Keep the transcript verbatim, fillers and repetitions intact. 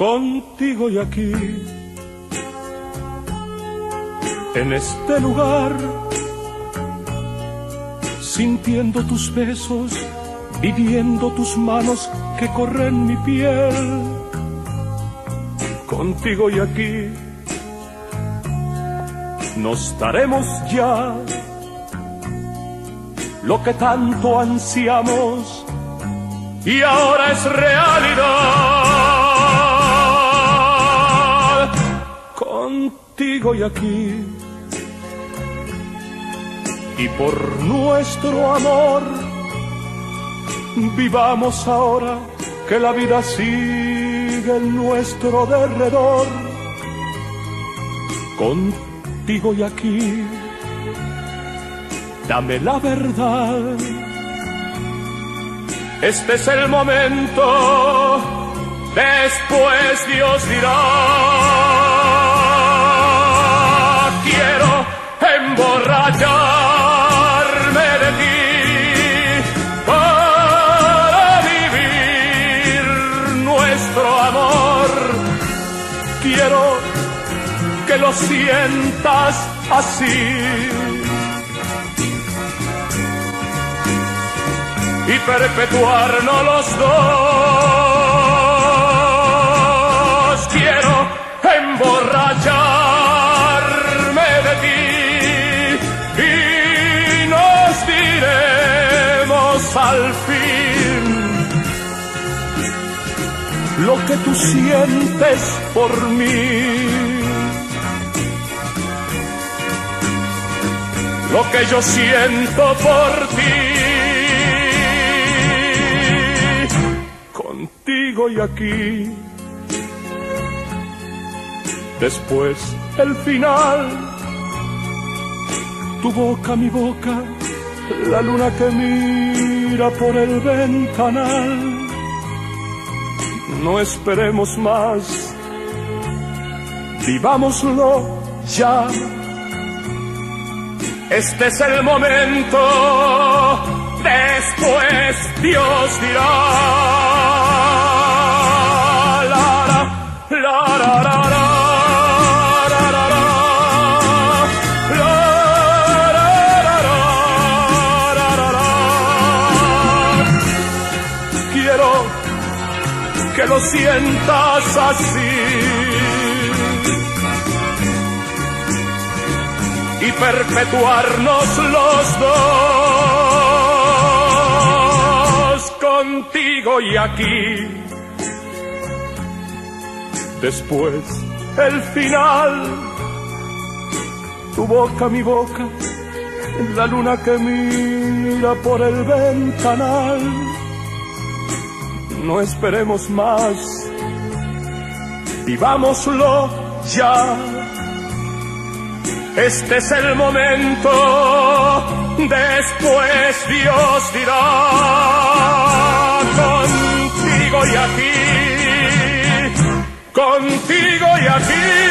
contigo y aquí, en este lugar, sintiendo tus besos, viviendo tus manos que corren mi piel, contigo y aquí, nos daremos ya lo que tanto ansiamos y ahora es realidad, contigo y aquí. Y por nuestro amor, vivamos ahora que la vida sigue en nuestro derredor, contigo y aquí. Dame la verdad, este es el momento, después Dios dirá. Quiero emborracharme de ti para vivir nuestro amor. Quiero que lo sientas así y perpetuarnos los dos. Quiero emborracharme de ti y nos diremos al fin lo que tú sientes por mí, lo que yo siento por ti. Contigo y aquí, después el final, tu boca, mi boca, la luna que mira por el ventanal. No esperemos más, vivámoslo ya. Este es el momento, después Dios dirá. Quiero que lo sientas así y perpetuarnos los dos, contigo y aquí. Después el final, tu boca, mi boca, la luna que mira por el ventanal. No esperemos más, vivámoslo ya. Este es el momento, después Dios dirá. Contigo y aquí, contigo y aquí.